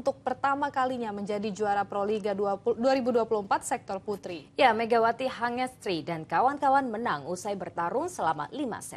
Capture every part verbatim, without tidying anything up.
untuk pertama kalinya menjadi juara Proliga dua ribu dua puluh empat sektor putri. Ya, Megawati Hangestri dan kawan-kawan menang usai bertarung selama lima set.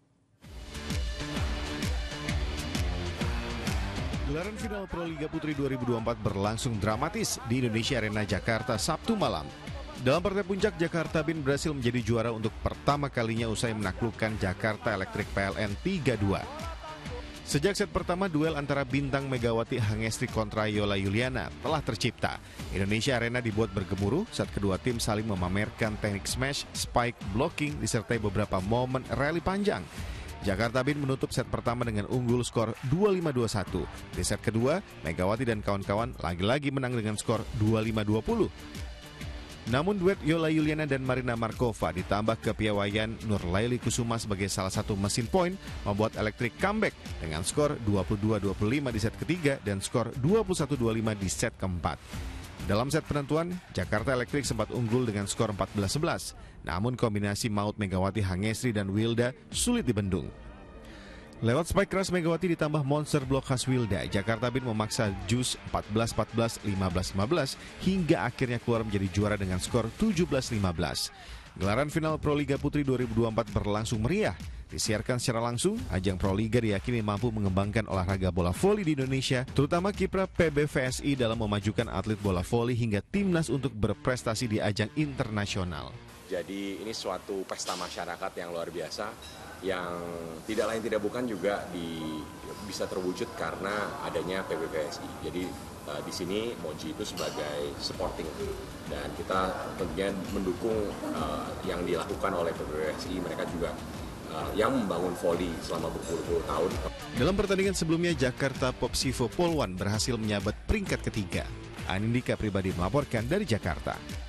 Gelaran final Proliga Putri dua ribu dua puluh empat berlangsung dramatis di Indonesia Arena Jakarta Sabtu malam. Dalam partai puncak, Jakarta Bin berhasil menjadi juara untuk pertama kalinya usai menaklukkan Jakarta Electric P L N tiga dua. Sejak set pertama, duel antara bintang Megawati Hangestri kontra Yola Yuliana telah tercipta. Indonesia Arena dibuat bergemuruh saat kedua tim saling memamerkan teknik smash, spike, blocking, disertai beberapa momen rally panjang. Jakarta Bin menutup set pertama dengan unggul skor dua lima dua satu. Di set kedua, Megawati dan kawan-kawan lagi-lagi menang dengan skor dua lima dua nol. Namun duet Yola Yuliana dan Marina Markova ditambah kepiawaian Nurlaili Kusuma sebagai salah satu mesin poin membuat Electric comeback dengan skor dua puluh dua dua puluh lima di set ketiga dan skor dua puluh satu dua puluh lima di set keempat. Dalam set penentuan, Jakarta Electric sempat unggul dengan skor empat belas sebelas. Namun kombinasi maut Megawati Hangestri dan Wilda sulit dibendung. Lewat spike keras Megawati ditambah monster blok khas Wilda, Jakarta Bin memaksa jus empat belas empat belas, lima belas lima belas hingga akhirnya keluar menjadi juara dengan skor tujuh belas lima belas. Gelaran final Proliga Putri dua ribu dua puluh empat berlangsung meriah. Disiarkan secara langsung, ajang Proliga diyakini mampu mengembangkan olahraga bola voli di Indonesia, terutama kiprah P B V S I dalam memajukan atlet bola voli hingga timnas untuk berprestasi di ajang internasional. Jadi ini suatu pesta masyarakat yang luar biasa, yang tidak lain tidak bukan juga di, bisa terwujud karena adanya P B V S I. Jadi uh, di sini Moji itu sebagai supporting dan kita tentunya mendukung uh, yang dilakukan oleh P B V S I. Mereka juga uh, yang membangun voli selama berpuluh-puluh tahun. Dalam pertandingan sebelumnya, Jakarta Popsivo Polwan berhasil menyabat peringkat ketiga. Anindika Pribadi melaporkan dari Jakarta.